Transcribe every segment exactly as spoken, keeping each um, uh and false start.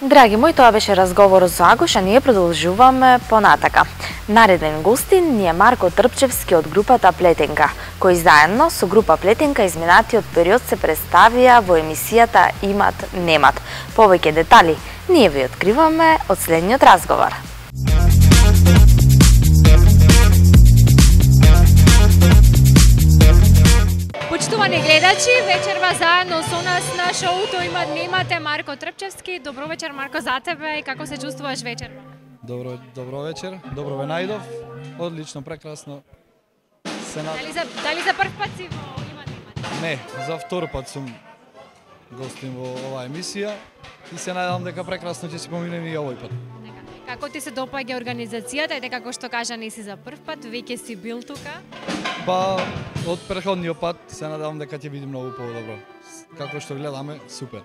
Драги мои, тоа беше разговорот со Агош, а ние продолжуваме понатака. Нареден гостин ни е Марко Трпчевски од групата Плетенка, кој заедно со група Плетенка изминатиот период се представија во емисијата Имат Немат. Повеќе детали ние ви откриваме од следниот разговор. Почитувани гледачи, вечерва заедно со нас на шоуто Имат Немате Марко Трпчевски. Добро вечер, Марко, за тебе и како се чувствуваш вечерва? Добро, добро вечер, добро ве најдов, одлично, прекрасно. Се над... Дали за, дали за прв пат си во Имат Немате? Не, за втор пат сум гостин во оваа емисија и се надевам дека прекрасно ќе си поминеме и овој пат. Како ти се допаѓа организацијата и дека, како што кажа, не си за прв пат, веќе си бил тука? Па, од претходниот пат се надевам дека ќе биде многу подобро. Како што гледаме, супер.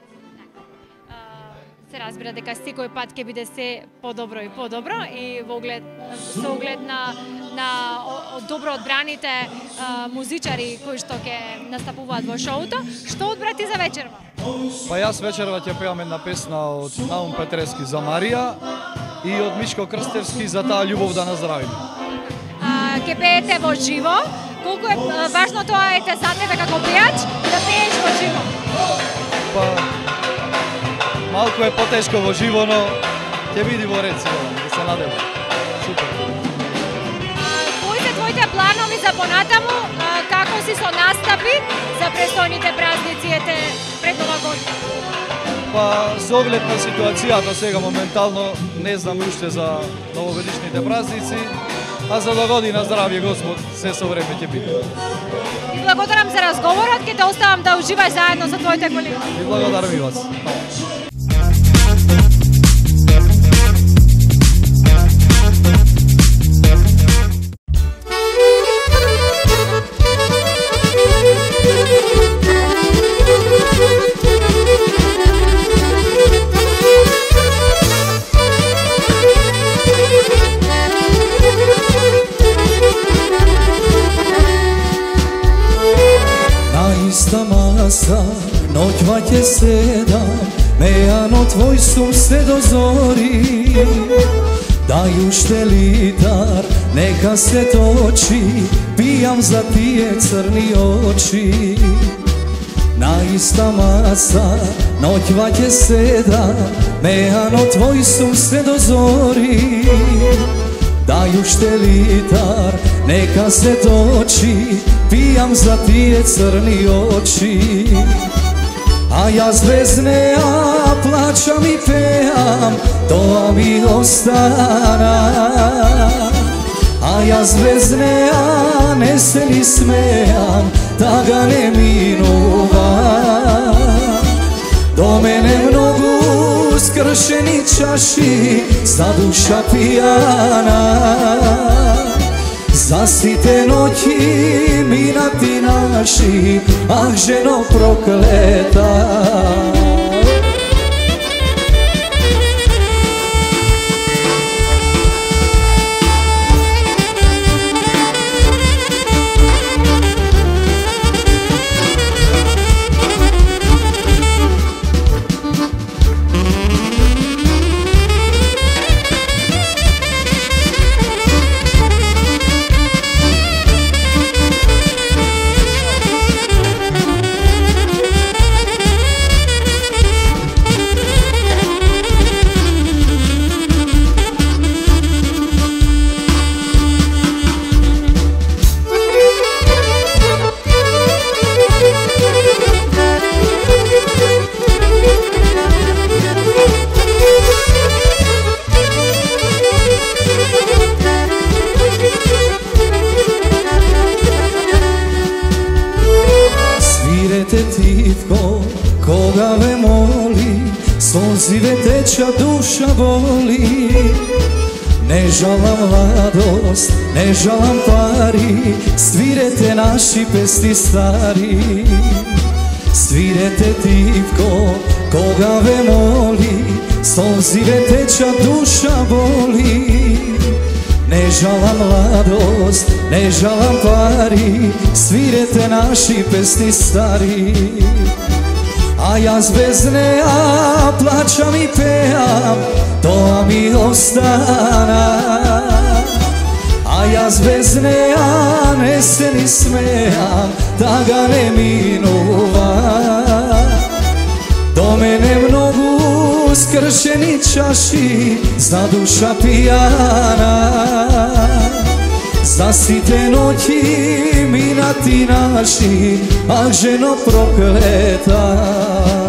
Се разбира дека секој пат ќе биде се подобро и подобро и во оглед со оглед на на добро одбраните а, музичари кои што ќе настапуваат во шоуто. Што одбра ти за вечерва? Па јас вечерва ќе пеам една песна од Наум Петрески за Марија и од Мишко Крстевски за таа љубов да наздравиме. А, ќе пеете во живо. Колку е важно тоа ете за тебе како пеач да пееш во живо? Па, малку е потешко во живо, но ќе биде во ред сигурно, да се надевам. Супер. Кои се твоите планови за понатаму? А, како си со настапи за престојните празници ете пред Нова година? Па, со оглед на ситуацијата сега моментално не знам уште за новогодишните празници, а за до година здравје Господ се со време ќе биде. И благодарам за разговорот, ќе те оставам да уживаш заедно со твоите колеги. И благодарам и вас. Noćva će sedam, mejano tvoj sum se dozori. Dajuš te litar, neka se toči, pijam za tije crni oči. Na ista masa, noćva će sedam, mejano tvoj sum se dozori. Dajuš te litar, neka se toči, pijam za tije crni oči. A ja zvezne, a plaćam i pejam, to mi ostana. A ja zvezne, a ne se ni smejam, da ga ne minuva. Do mene mnogu skršeni čaši, za duša pijana. Zasite noći, minati naši, ah ženo prokleta. Koga ve moli, solzive teča duša boli. Ne žalam mladost, ne žalam pari, svirete naši pesni stari. Svirete Tivko, koga ve moli, solzive teča duša boli. Ne žalam mladost, ne žalam pari, svirete naši pesni stari. a ja zbezneja plaćam i pejam, to mi ostana. A ja zbezneja ne se ni smejam, da ga ne minuva. Do mene mnogu skršeni čaši, zna duša pijana. Zasite noći minati naši, ah ženo prokleta.